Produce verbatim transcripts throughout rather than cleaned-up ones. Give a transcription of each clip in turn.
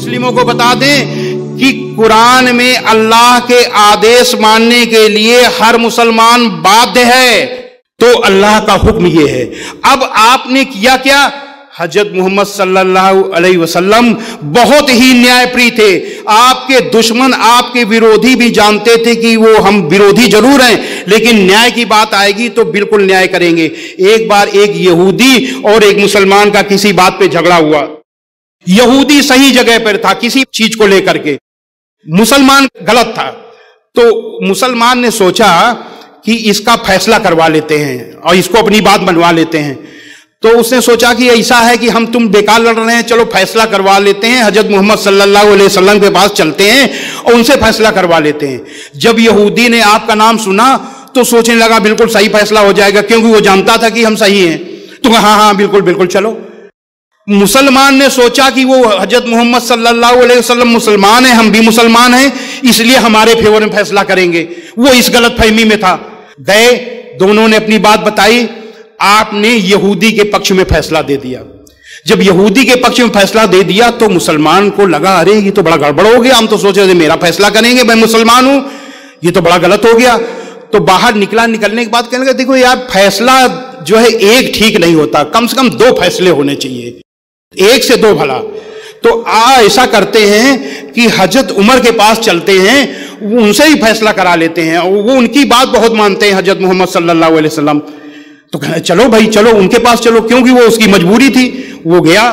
मुस्लिमों को बता दें कि कुरान में अल्लाह के आदेश मानने के लिए हर मुसलमान बाध्य है। तो अल्लाह का हुक्म ये है। अब आपने किया क्या? हजरत मोहम्मद सल्लल्लाहु अलैहि वसल्लम बहुत ही न्यायप्रिय थे। आपके दुश्मन, आपके विरोधी भी जानते थे कि वो हम विरोधी जरूर हैं, लेकिन न्याय की बात आएगी तो बिल्कुल न्याय करेंगे। एक बार एक यहूदी और एक मुसलमान का किसी बात पे झगड़ा हुआ। यहूदी सही जगह पर था किसी चीज को लेकर के, मुसलमान गलत था। तो मुसलमान ने सोचा कि इसका फैसला करवा लेते हैं और इसको अपनी बात मनवा लेते हैं। तो उसने सोचा कि ऐसा है कि हम तुम बेकार लड़ रहे हैं, चलो फैसला करवा लेते हैं, हजरत मोहम्मद सल्लल्लाहु अलैहि वसल्लम के पास चलते हैं और उनसे फैसला करवा लेते हैं। जब यहूदी ने आपका नाम सुना तो सोचने लगा बिल्कुल सही फैसला हो जाएगा, क्योंकि वो जानता था कि हम सही हैं। तो हाँ हाँ बिल्कुल बिल्कुल चलो। मुसलमान ने सोचा कि वो हजरत मोहम्मद सल्लल्लाहु अलैहि वसल्लम मुसलमान है, हम भी मुसलमान हैं, इसलिए हमारे फेवर में फैसला करेंगे। वो इस गलत फहमी में था। गए, दोनों ने अपनी बात बताई। आपने यहूदी के पक्ष में फैसला दे दिया। जब यहूदी के पक्ष में फैसला दे दिया तो मुसलमान को लगा अरे ये तो बड़ा गड़बड़ हो गया, हम तो सोच रहे थे मेरा फैसला करेंगे, मैं मुसलमान हूं, ये तो बड़ा गलत हो गया। तो बाहर निकला, निकलने के बाद कहने लगा देखो यार, फैसला जो है एक ठीक नहीं होता, कम से कम दो फैसले होने चाहिए, एक से दो भला। तो आ ऐसा करते हैं कि हजरत उमर के पास चलते हैं, उनसे ही फैसला करा लेते हैं। वो उनकी बात बहुत मानते हैं हजरत मोहम्मद सल्लल्लाहु अलैहि वसल्लम। तो कहे चलो भाई चलो, उनके पास चलो, क्योंकि वो उसकी मजबूरी थी। वो गया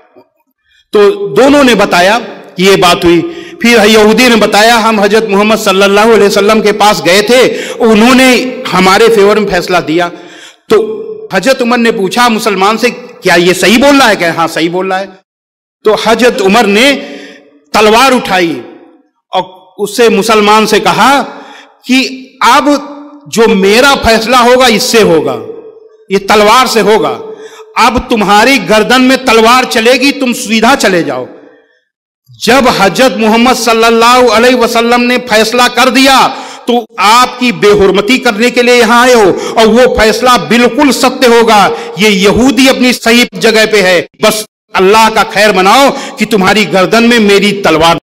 तो दोनों ने बताया कि ये बात हुई। फिर यहूदी ने बताया हम हजरत मोहम्मद सल्लल्लाहु अलैहि वसल्लम के पास गए थे, उन्होंने हमारे फेवर में फैसला दिया। तो हजरत उमर ने पूछा मुसलमान से क्या ये सही बोल रहा है? क्या हाँ सही बोल रहा है। तो हजरत उमर ने तलवार उठाई और उससे मुसलमान से कहा कि अब जो मेरा फैसला होगा इससे होगा, ये तलवार से होगा। अब तुम्हारी गर्दन में तलवार चलेगी, तुम सीधा चले जाओ। जब हजरत मोहम्मद सल्लल्लाहु अलैहि वसल्लम ने फैसला कर दिया तो आपकी बेहुरमती करने के लिए यहां आए हो, और वो फैसला बिल्कुल सत्य होगा। ये यहूदी अपनी सही जगह पे है, बस अल्लाह का खैर मनाओ कि तुम्हारी गर्दन में मेरी तलवार